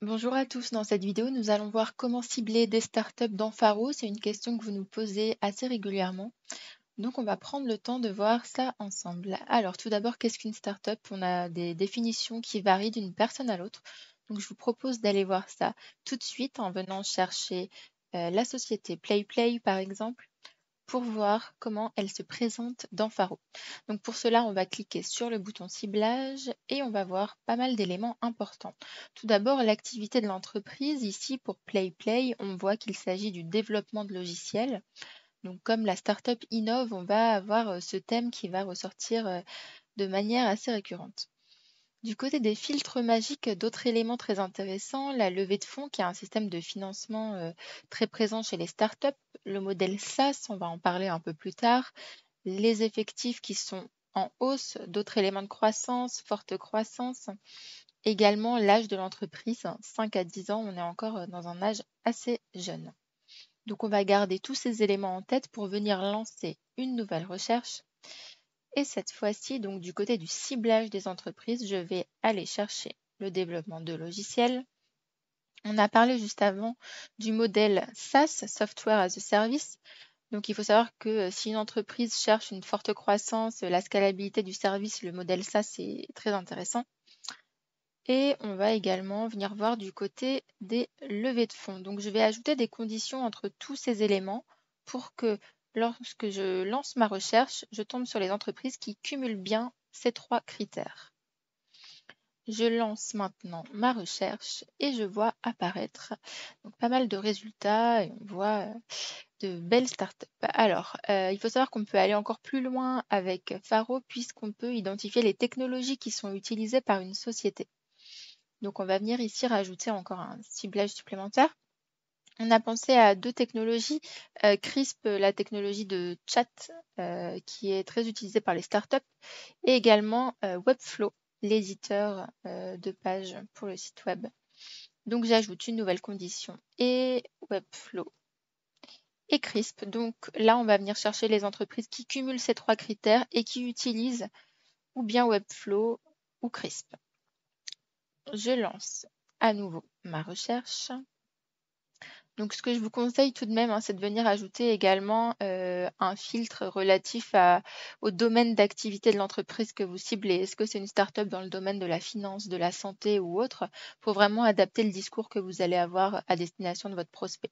Bonjour à tous, dans cette vidéo, nous allons voir comment cibler des startups dans Faro. C'est une question que vous nous posez assez régulièrement. Donc, on va prendre le temps de voir ça ensemble. Alors, tout d'abord, qu'est-ce qu'une startup? On a des définitions qui varient d'une personne à l'autre. Donc, je vous propose d'aller voir ça tout de suite en venant chercher la société PlayPlay, par exemple, pour voir comment elle se présente dans Faro. Donc pour cela, on va cliquer sur le bouton ciblage et on va voir pas mal d'éléments importants. Tout d'abord, l'activité de l'entreprise. Ici, pour PlayPlay, on voit qu'il s'agit du développement de logiciels. Donc comme la startup innove, on va avoir ce thème qui va ressortir de manière assez récurrente. Du côté des filtres magiques, d'autres éléments très intéressants, la levée de fonds, qui est un système de financement très présent chez les startups, le modèle SaaS, on va en parler un peu plus tard, les effectifs qui sont en hausse, d'autres éléments de croissance, forte croissance, également l'âge de l'entreprise, 5 à 10 ans, on est encore dans un âge assez jeune. Donc on va garder tous ces éléments en tête pour venir lancer une nouvelle recherche. Et cette fois-ci, donc du côté du ciblage des entreprises, je vais aller chercher le développement de logiciels. On a parlé juste avant du modèle SaaS, Software as a Service. Donc il faut savoir que si une entreprise cherche une forte croissance, la scalabilité du service, le modèle SaaS est très intéressant. Et on va également venir voir du côté des levées de fonds. Donc je vais ajouter des conditions entre tous ces éléments pour que lorsque je lance ma recherche, je tombe sur les entreprises qui cumulent bien ces trois critères. Je lance maintenant ma recherche et je vois apparaître donc, pas mal de résultats et on voit de belles startups. Alors, il faut savoir qu'on peut aller encore plus loin avec Faro puisqu'on peut identifier les technologies qui sont utilisées par une société. Donc, on va venir ici rajouter encore un ciblage supplémentaire. On a pensé à deux technologies, CRISP, la technologie de chat qui est très utilisée par les startups, et également Webflow, l'éditeur de pages pour le site web. Donc j'ajoute une nouvelle condition et Webflow et CRISP. Donc là, on va venir chercher les entreprises qui cumulent ces trois critères et qui utilisent ou bien Webflow ou CRISP. Je lance à nouveau ma recherche. Donc, ce que je vous conseille tout de même, c'est de venir ajouter également un filtre relatif au domaine d'activité de l'entreprise que vous ciblez. Est-ce que c'est une start-up dans le domaine de la finance, de la santé ou autre, pour vraiment adapter le discours que vous allez avoir à destination de votre prospect.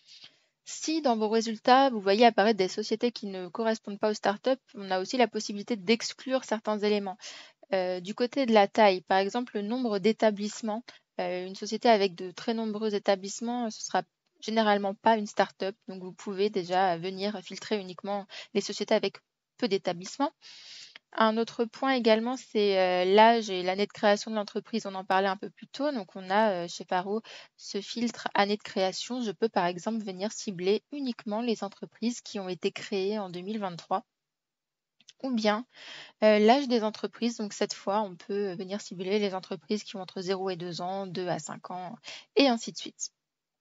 Si dans vos résultats, vous voyez apparaître des sociétés qui ne correspondent pas aux startups, on a aussi la possibilité d'exclure certains éléments. Du côté de la taille, par exemple, le nombre d'établissements, une société avec de très nombreux établissements, ce sera généralement pas une start-up. Donc, vous pouvez déjà venir filtrer uniquement les sociétés avec peu d'établissements. Un autre point également, c'est l'âge et l'année de création de l'entreprise. On en parlait un peu plus tôt. Donc, on a chez Faro ce filtre année de création. Je peux par exemple venir cibler uniquement les entreprises qui ont été créées en 2023 ou bien l'âge des entreprises. Donc, cette fois, on peut venir cibler les entreprises qui ont entre 0 et 2 ans, 2 à 5 ans et ainsi de suite.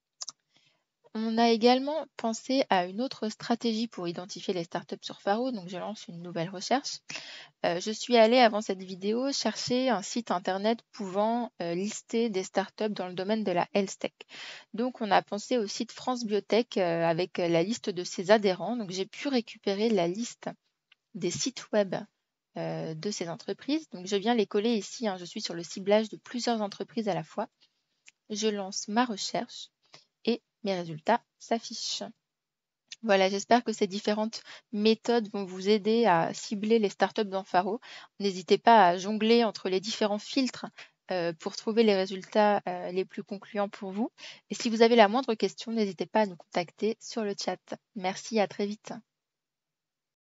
On a également pensé à une autre stratégie pour identifier les startups sur Faro. Donc, je lance une nouvelle recherche. Je suis allée avant cette vidéo chercher un site internet pouvant lister des startups dans le domaine de la health tech. Donc, on a pensé au site France Biotech avec la liste de ses adhérents. Donc, j'ai pu récupérer la liste des sites web de ces entreprises. Donc, je viens les coller ici. Je suis sur le ciblage de plusieurs entreprises à la fois. Je lance ma recherche et mes résultats s'affichent. Voilà, j'espère que ces différentes méthodes vont vous aider à cibler les startups dans Faro. N'hésitez pas à jongler entre les différents filtres pour trouver les résultats les plus concluants pour vous. Et si vous avez la moindre question, n'hésitez pas à nous contacter sur le chat. Merci, à très vite.